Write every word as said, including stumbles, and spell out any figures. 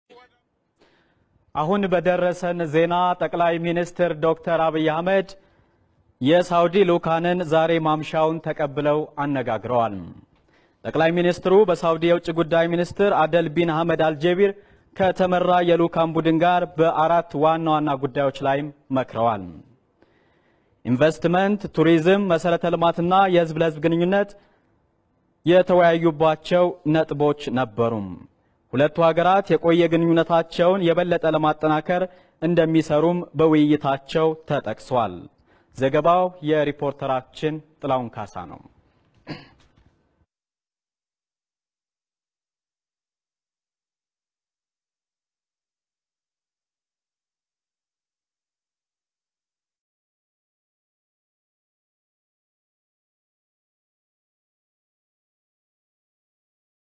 አሁን በደረሰን ዜና ጠቅላይ ሚኒስትር ዶክተር አብይ አህመድ የሳውዲ ልኡካንን ዛሬ ማምሻውን ተቀብለው አነጋግረዋል። ጠቅላይ ሚኒስትሩ በሳውዲ የውጭ ጉዳይ ሚኒስትር አደል ቢን አህመድ አልጀቢር ከተመራ የልኡካን ቡድን ጋር በአራት ዋና ዋና ጉዳዮች ላይ መክረዋል። ኢንቨስትመንት፣ ቱሪዝም፣ መሰረተ ልማትና የህዝብ ለህዝብ ግንኙነት የተወያዩባቸው ነጥቦች ነበሩ። ሁለቱ ሀገራት የቆየ ግንኙነታቸውን የበለጠ ለማጠናከር እንደሚሰሩም በውይይታቸው ተጠቅሷል። ዘገባው የሪፖርተራችን ጥላውን ካሳ ነው።